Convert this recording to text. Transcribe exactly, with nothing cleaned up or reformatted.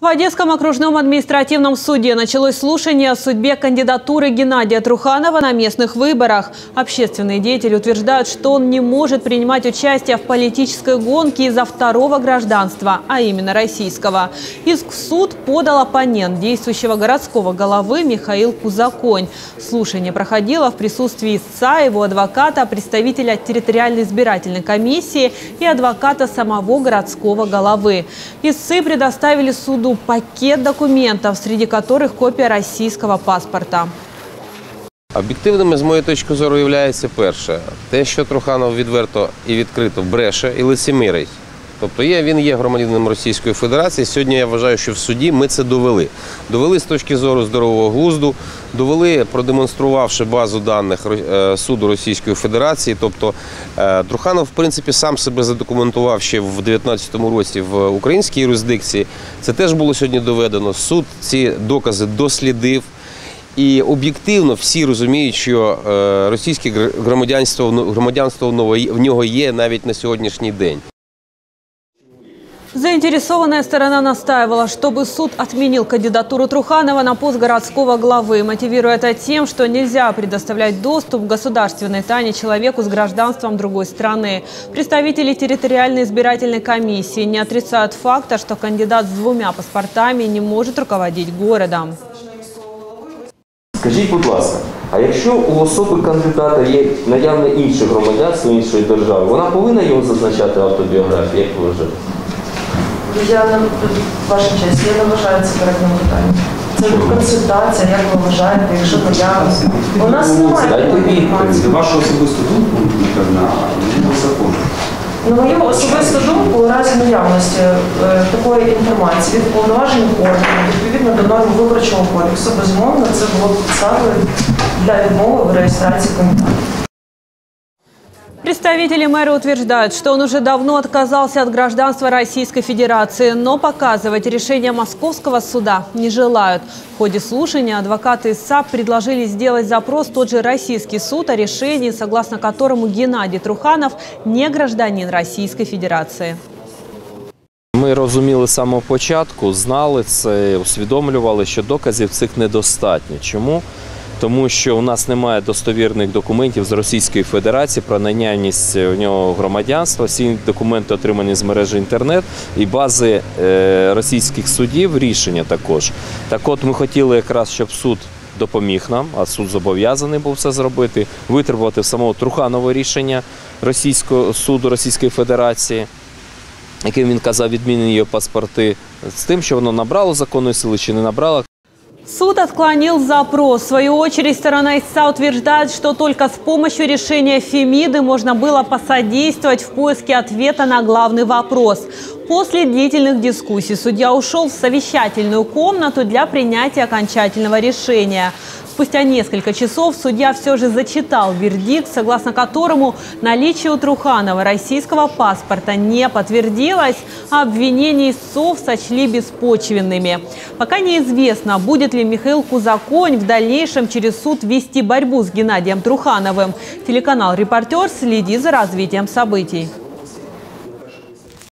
В Одесском окружном административном суде началось слушание о судьбе кандидатуры Геннадия Труханова на местных выборах. Общественные деятели утверждают, что он не может принимать участие в политической гонке из-за второго гражданства, а именно российского. Иск в суд подал оппонент действующего городского головы Михаил Кузаконь. Слушание проходило в присутствии истца, его адвоката, представителя территориальной избирательной комиссии и адвоката самого городского головы. Истцы предоставили суду пакет документов, среди которых копія російського паспорта. Об'єктивними, з моєї точки зору, є перше. Те, що Труханов відверто і відкрито бреше і лицемірить. Тобто є, він є громадянином Російської Федерації. Сьогодні я вважаю, що в суді ми це довели. Довели з точки зору здорового глузду, довели, продемонструвавши базу даних суду Російської Федерації. Тобто Труханов, в принципі, сам себе задокументував ще в дев'ятнадцятому році в українській юрисдикції. Це теж було сьогодні доведено. Суд ці докази дослідив. І об'єктивно всі розуміють, що російське громадянство, громадянство в нього є навіть на сьогоднішній день. Заинтересованная сторона настаивала, чтобы суд отменил кандидатуру Труханова на пост городского главы, мотивируя это тем, что нельзя предоставлять доступ к государственной тайне человеку с гражданством другой страны. Представители территориальной избирательной комиссии не отрицают факта, что кандидат с двумя паспортами не может руководить городом. Скажіть, будь ласка, а якщо у особи кандидата є наявне інше громадянство іншої держави, вона повинна його зазначати в автобіографії, як ви вважаєте? Я не, ваша честь, я не вважаю це коректним питанням. Це консультація, як ви вважаєте, якщо наявність. У нас немає такої інформації. Вашу особисту думку, напевно, не закону. На мою особисту думку, у разі наявності е, такої інформації від повноважених органів, відповідно до норм Виборчого кодексу, безумовно, це було підставою для відмови в реєстрації кандидата. Представители мэра утверждают, что он уже давно отказался от гражданства Российской Федерации, но показывать решение московского суда не желают. В ходе слушания адвокаты истца предложили сделать запрос в тот же российский суд о решении, согласно которому Геннадий Труханов не гражданин Российской Федерации. Ми розуміли з самого початку, знали це, усвідомлювали, що доказів цих недостатньо. Чому? Тому що у нас немає достовірних документів з Російської Федерації про наявність у нього громадянства. Всі документи отримані з мережі інтернет і бази е, російських судів, рішення також. Так от ми хотіли якраз, щоб суд допоміг нам, а суд зобов'язаний був це зробити, витребувати в самого Труханова рішення Російського суду Російської Федерації, яким він казав відмінені її паспорти, з тим, що воно набрало законної сили чи не набрало. Суд отклонил запрос. В свою очередь, сторона истца утверждает, что только с помощью решения Фемиды можно было посодействовать в поиске ответа на главный вопрос. После длительных дискуссий судья ушел в совещательную комнату для принятия окончательного решения. Спустя несколько часов судья все же зачитал вердикт, согласно которому наличие у Труханова российского паспорта не подтвердилось, а обвинения истцов сочли беспочвенными. Пока неизвестно, будет ли Михаил Кузаконь в дальнейшем через суд вести борьбу с Геннадием Трухановым. Телеканал «Репортер» следит за развитием событий.